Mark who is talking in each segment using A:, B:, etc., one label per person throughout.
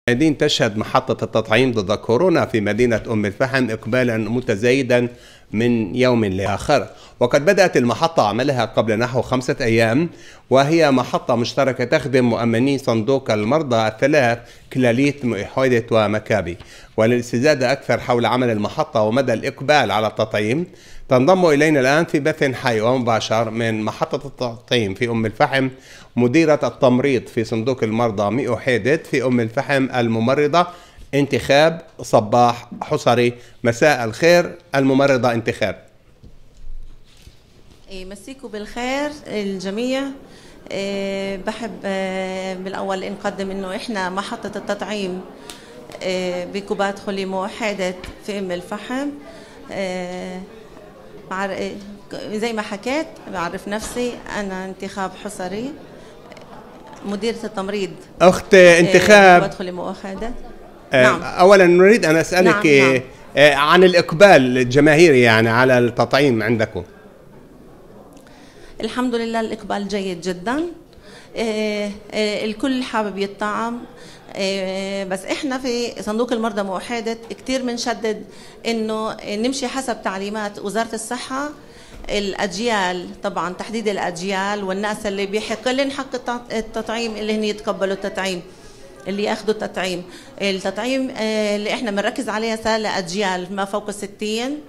A: مشاهدين، تشهد محطة التطعيم ضد كورونا في مدينة أم الفحم إقبالا متزايدا من يوم لآخر، وقد بدأت المحطة عملها قبل نحو 5 أيام، وهي محطة مشتركة تخدم مؤمني صندوق المرضى الثلاث كلاليت وحيدة ومكابي. وللاستزادة أكثر حول عمل المحطة ومدى الإقبال على التطعيم، تنضم إلينا الآن في بث حي ومباشر من محطة التطعيم في أم الفحم مديرة التمريض في صندوق المرضى مئو حيدت في أم الفحم الممرضة انتخاب صباح حصري. مساء الخير الممرضة انتخاب.
B: مسيكم بالخير الجميع. بحب بالأول نقدم إنه إحنا محطة التطعيم بكوبات خلي موحدة في أم الفحم. زي ما حكيت بعرف نفسي، أنا انتخاب حصري مديرة التمريض.
A: أخت انتخاب،
B: كوبات خلي موحدة.
A: نعم. أولا نريد أن أسألك نعم. عن الإقبال الجماهيري يعني على التطعيم عندكم.
B: الحمد لله الإقبال جيد جدا. الكل حابب يطعم. بس احنا في صندوق المرضى موحدة كتير بنشدد انه نمشي حسب تعليمات وزارة الصحة. الأجيال طبعا تحديد الأجيال والناس اللي بيحق لهم حق التطعيم اللي هن يتقبلوا التطعيم، اللي ياخذوا التطعيم اللي احنا بنركز عليها صار لأجيال ما فوق 60.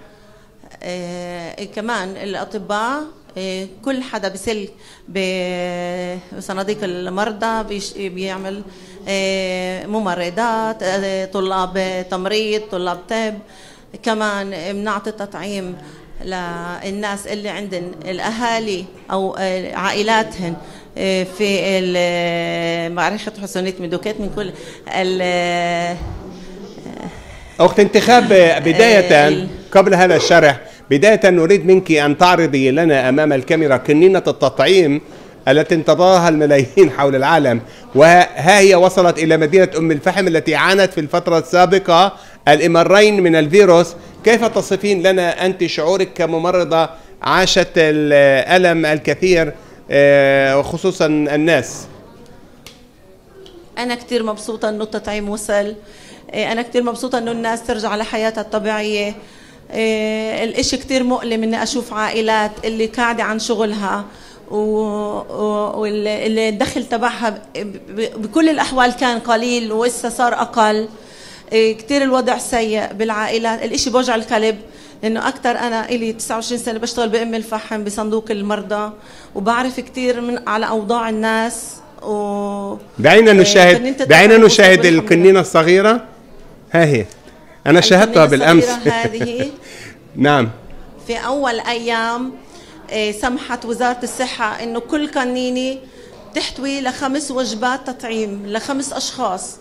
B: كمان الأطباء، كل حدا بيسل بصناديق المرضى بيعمل ممرضات، طلاب تمريض، طلاب طب. كمان بنعطي التطعيم للناس اللي عندن الأهالي أو عائلاتهن في معرفة حسنية ميدوكيت من كل
A: أخت انتخاب. بداية قبل هذا الشرح، بداية نريد منك أن تعرضي لنا أمام الكاميرا كنينة التطعيم التي انتظرها الملايين حول العالم، وها هي وصلت إلى مدينة أم الفحم التي عانت في الفترة السابقة الإمرين من الفيروس. كيف تصفين لنا أنت شعورك كممرضة عاشت الألم الكثير وخصوصا الناس؟
B: أنا كتير مبسوطة أنه التطعيم وصل. أنا كتير مبسوطة أنه الناس ترجع لحياتها الطبيعية. الإشي كتير مؤلم إني أشوف عائلات اللي قاعدة عن شغلها واللي الدخل تبعها بكل الأحوال كان قليل وإسا صار أقل. كتير الوضع سيء بالعائلات. الإشي بوجع القلب، لأنه أكتر أنا إلي 29 سنة بشتغل بأم الفحم بصندوق المرضى، وبعرف كتير من على أوضاع الناس.
A: دعينا نشاهد الكنينة الصغيرة. ها هي، أنا شاهدتها بالأمس.
B: هذه
A: نعم.
B: في أول أيام سمحت وزارة الصحة إنه كل كنينة تحتوي ل5 وجبات تطعيم ل5 أشخاص.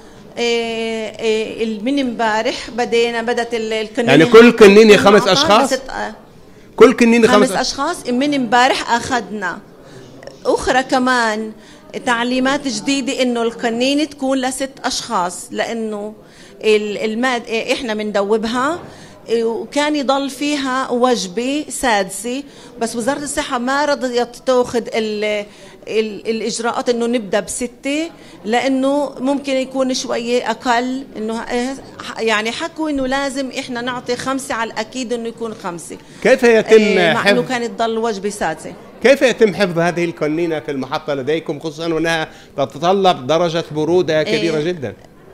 B: من امبارح بدت الكنينة،
A: يعني كل كنينة 5 أشخاص؟ كل كنينة
B: 5 أشخاص. من امبارح أخذنا أخرى كمان تعليمات جديدة إنه الكنينة تكون ل6 أشخاص، لأنه المادة إحنا بندوبها وكان يضل فيها وجبة سادسة، بس وزارة الصحة ما رضيت تأخذ الإجراءات إنه نبدأ ب6، لأنه ممكن يكون شوية أقل. إنه يعني حكوا إنه لازم إحنا نعطي 5 على الأكيد إنه يكون 5.
A: كيف يتم
B: مع إنه كانت تضل وجبة سادسة؟
A: كيف يتم حفظ هذه الكنينة في المحطة لديكم، خصوصا وأنها تتطلب درجة برودة كبيرة جدا؟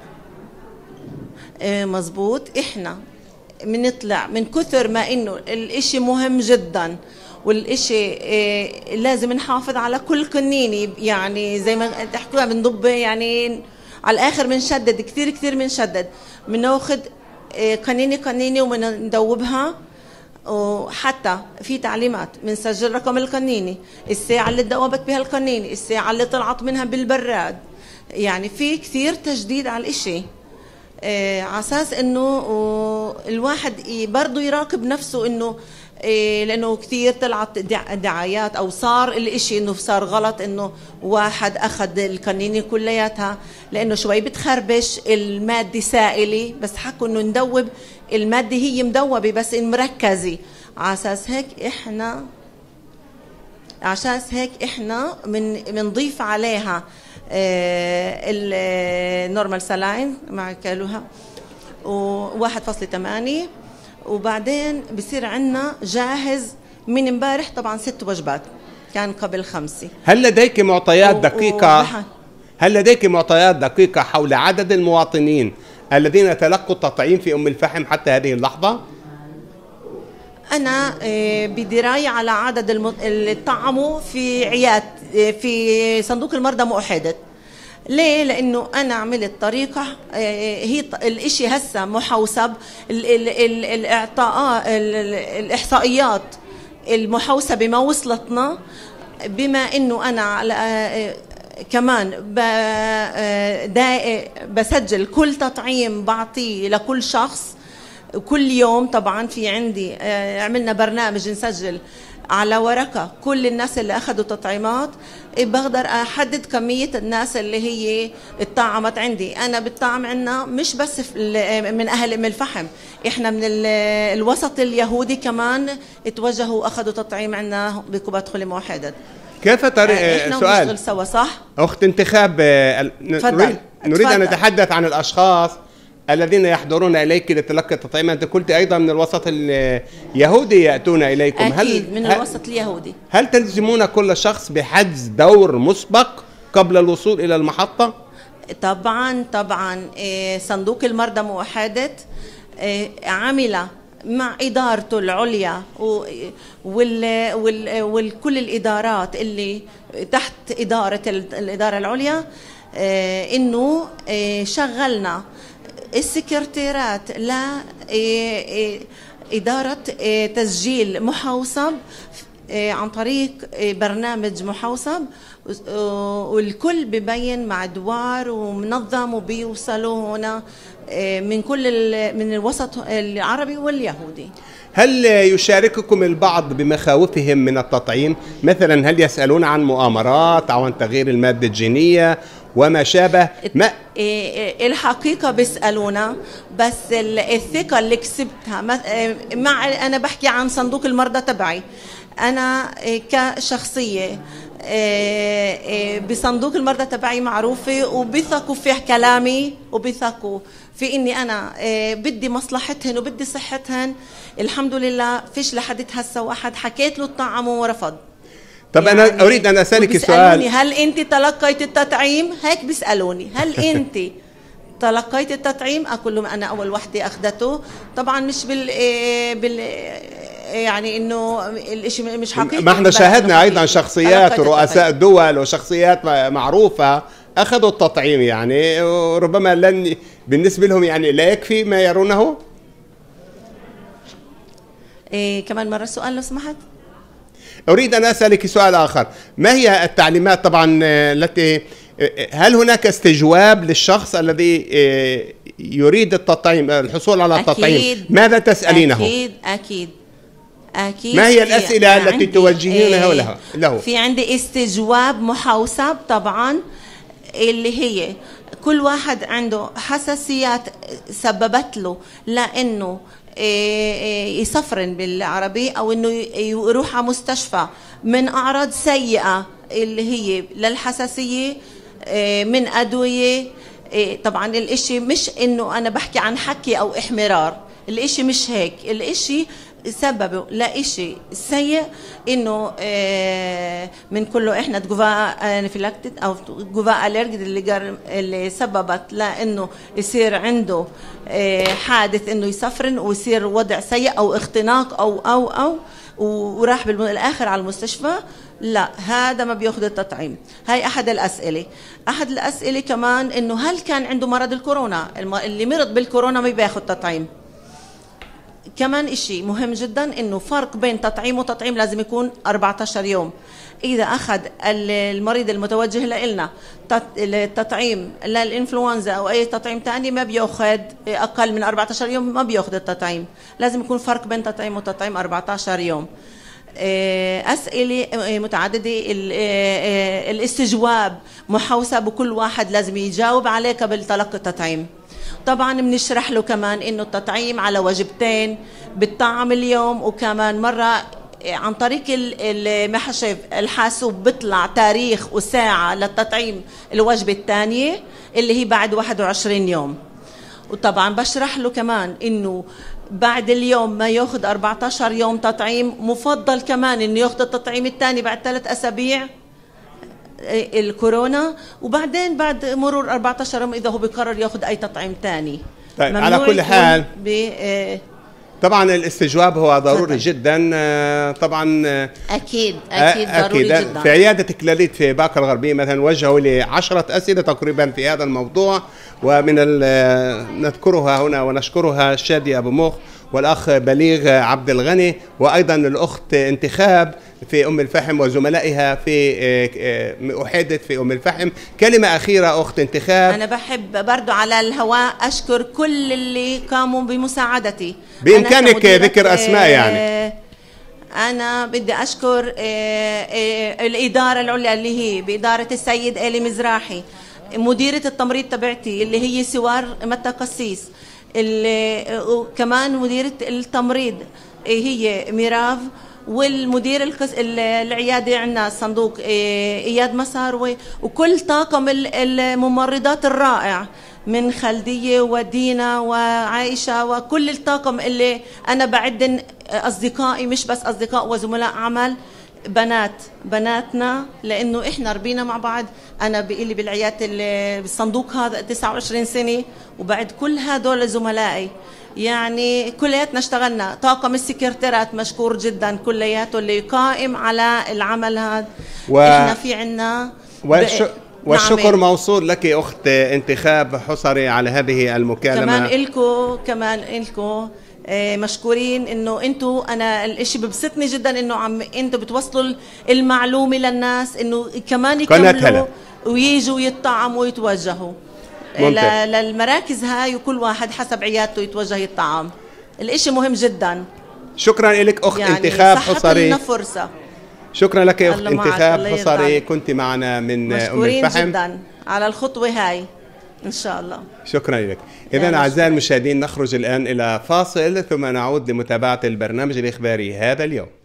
B: مزبوط. إحنا بنطلع من كثر ما إنه الإشي مهم جدا، والإشي لازم نحافظ على كل كنينة. يعني زي ما تحكوا بنضب، يعني على الآخر بنشدد كثير بنشدد. بناخذ كنينة وبندوبها، وحتى في تعليمات بنسجل رقم الكنينة، الساعة اللي تدوبت بها الكنينة، الساعة اللي طلعت منها بالبراد. يعني في كثير تجديد على الإشي، على أساس إنه الواحد برضو يراقب نفسه، إنه لأنه كثير طلعت دعايات أو صار الإشي إنه صار غلط، إنه واحد أخذ الكنينة كلياتها لأنه شوي بتخربش المادة سائلة، بس حكوا إنه ندوب المادة هي مدوبة بس مركزة. على أساس هيك إحنا بنضيف عليها النورمال سلاين مع كالوها و1.8. وبعدين بصير عندنا جاهز من امبارح طبعا 6 وجبات، كان قبل 5.
A: هل لديك معطيات دقيقة؟ هل لديك معطيات دقيقة حول عدد المواطنين الذين تلقوا التطعيم في أم الفحم حتى هذه اللحظة؟
B: أنا بدراية على عدد اللي طعموا في عياد في صندوق المرضى مؤحدة. ليه؟ لأنه أنا عملت طريقة هي الإشي هسه محوسب، الإحصائيات المحوسبة ما وصلتنا، بما إنه أنا على كمان بسجل كل تطعيم بعطيه لكل شخص كل يوم. طبعا في عندي عملنا برنامج نسجل على ورقة كل الناس اللي أخذوا تطعيمات، بقدر أحدد كمية الناس اللي هي اتطعمت عندي. أنا بالطعم عنا مش بس من أهل أم الفحم، إحنا من الوسط اليهودي كمان اتوجهوا أخذوا تطعيم عنا بقبة خلي موحدة.
A: كيف طريق
B: سؤال سوا صح؟
A: أخت انتخاب، نريد أن نتحدث عن الأشخاص الذين يحضرون إليك لتلقي التطعيم. أنت قلت أيضا من الوسط اليهودي يأتون إليكم.
B: أكيد من الوسط اليهودي.
A: هل تلزمون كل شخص بحجز دور مسبق قبل الوصول إلى المحطة؟
B: طبعا صندوق المرضى مؤحدة عمل مع إدارته العليا وكل الإدارات اللي تحت إدارة الإدارة العليا، إنه شغلنا السكرتيرات لإدارة تسجيل محوسب عن طريق برنامج محوسب، والكل ببين مع دوار ومنظم وبيوصلوا هنا من الوسط العربي واليهودي.
A: هل يشارككم البعض بمخاوفهم من التطعيم؟ مثلا هل يسألون عن مؤامرات أو عن تغيير المادة الجينية وما شابه؟
B: الحقيقة بيسألونا، بس الثقة اللي كسبتها أنا بحكي عن صندوق المرضى تبعي. أنا كشخصية بصندوق المرضى تبعي معروفة، وبيثقوا في كلامي وبيثقوا في إني أنا بدي مصلحتهن وبدي صحتهن. الحمد لله فيش لحد هسه واحد حكيت له الطعم ورفض.
A: طب يعني أنا أريد أن أسألك سؤال.
B: هل أنت تلقيت التطعيم؟ هيك بيسألوني هل أنت تلقيت التطعيم؟ أقول لهم أنا أول وحدة أخذته. طبعا مش بال يعني إنه الإشي مش حقيقي.
A: ما احنا شاهدنا أيضا شخصيات ورؤساء دول وشخصيات معروفة أخذوا التطعيم، يعني ربما لن بالنسبة لهم يعني لا يكفي ما يرونه.
B: كمان مرة السؤال لو سمحت.
A: أريد أن أسألك سؤال آخر. ما هي التعليمات طبعا التي هل هناك استجواب للشخص الذي يريد التطعيم الحصول على التطعيم؟ ماذا تسألينه؟
B: أكيد.
A: ما هي الأسئلة التي توجهينها له؟
B: في عندي استجواب محوسب طبعا، اللي هي كل واحد عنده حساسيات سببت له لأنه يسفرن بالعربي أو إنه يروح على مستشفى من أعراض سيئة اللي هي للحساسية من أدوية. طبعا الإشي مش إنه أنا بحكي عن حكي أو إحمرار، الإشي مش هيك. الإشي سببه لإشي سيء إنه من كله إحنا جوفا انفلاكتد أو جوفا أليرجي اللي سببت لأنه يصير عنده حادث إنه يسفرن ويصير وضع سيء أو اختناق أو وراح بالآخر على المستشفى. لا، هذا ما بياخذ التطعيم. هاي أحد الأسئلة. أحد الأسئلة كمان إنه هل كان عنده مرض الكورونا؟ اللي مرض بالكورونا ما بياخذ تطعيم. كمان إشي مهم جدا إنه فرق بين تطعيم وتطعيم لازم يكون 14 يوم. إذا أخذ المريض المتوجه لإلنا التطعيم للإنفلونزا أو أي تطعيم تاني ما بيأخذ أقل من 14 يوم، ما بيأخذ التطعيم. لازم يكون فرق بين تطعيم وتطعيم 14 يوم. أسئلة متعددة، الاستجواب محوسب وكل واحد لازم يجاوب عليه قبل تلقي التطعيم. طبعا بنشرح له كمان إنه التطعيم على وجبتين بالطعم اليوم، وكمان مرة عن طريق المحشف الحاسوب بيطلع تاريخ وساعة للتطعيم الوجبة الثانية اللي هي بعد 21 يوم. وطبعا بشرح له كمان انه بعد اليوم ما ياخذ 14 يوم تطعيم، مفضل كمان انه ياخذ التطعيم الثاني بعد 3 أسابيع الكورونا، وبعدين بعد مرور 14 يوم اذا هو بقرر ياخذ اي تطعيم ثاني.
A: طيب على كل حال طبعا الاستجواب هو ضروري جدا. طبعا
B: اكيد ضروري جدا.
A: في عياده كلاليت في باقة الغربيه مثلا وجهوا لي 10 اسئله تقريبا في هذا الموضوع، ومن نذكرها هنا ونشكرها شادي ابو مخ والاخ بليغ عبد الغني، وايضا الاخت انتخاب في ام الفحم وزملائها في احادث في ام الفحم. كلمه اخيره اخت انتخاب.
B: انا بحب برضو على الهواء اشكر كل اللي قاموا بمساعدتي.
A: بامكانك ذكر اسماء يعني.
B: أنا بدي أشكر الإدارة العليا اللي هي بإدارة السيد آلي مزراحي، مديرة التمريض تبعتي اللي هي سوار متى قسيس، وكمان مديرة التمريض هي ميراف، والمدير العيادة عندنا الصندوق إياد مسار، وكل طاقم الممرضات الرائع من خلدية ودينا وعائشة وكل الطاقم اللي أنا بعدن أصدقائي، مش بس أصدقاء وزملاء عمل، بناتنا، لأنه إحنا ربينا مع بعض. أنا بقلي بالعيادة بالصندوق هذا 29 سنة، وبعد كل هدول زملائي يعني كلياتنا اشتغلنا. طاقم السكرتيرات مشكور جدا كلياته اللي قائم على العمل هذا. إحنا في عنا
A: والشكر موصول لك أخت انتخاب حصري على هذه المكالمة.
B: كمان إلكو مشكورين انه انتوا، انا الاشي ببسطني جدا انه انتوا بتوصلوا المعلومة للناس، انه كمان يكملوا ويجوا يطعموا ويتوجهوا للمراكز هاي، وكل واحد حسب عيادته يتوجه يطعم. الاشي مهم جدا.
A: شكرا لك اخت يعني انتخاب حصري.
B: فرصة.
A: شكرا لك اخت انتخاب حصري، كنت معنا من ام الفحم.
B: مشكورين جدا على الخطوة هاي ان شاء الله.
A: شكرا لك. اذا اعزائي المشاهدين نخرج الان الى فاصل ثم نعود لمتابعة البرنامج الاخباري هذا اليوم.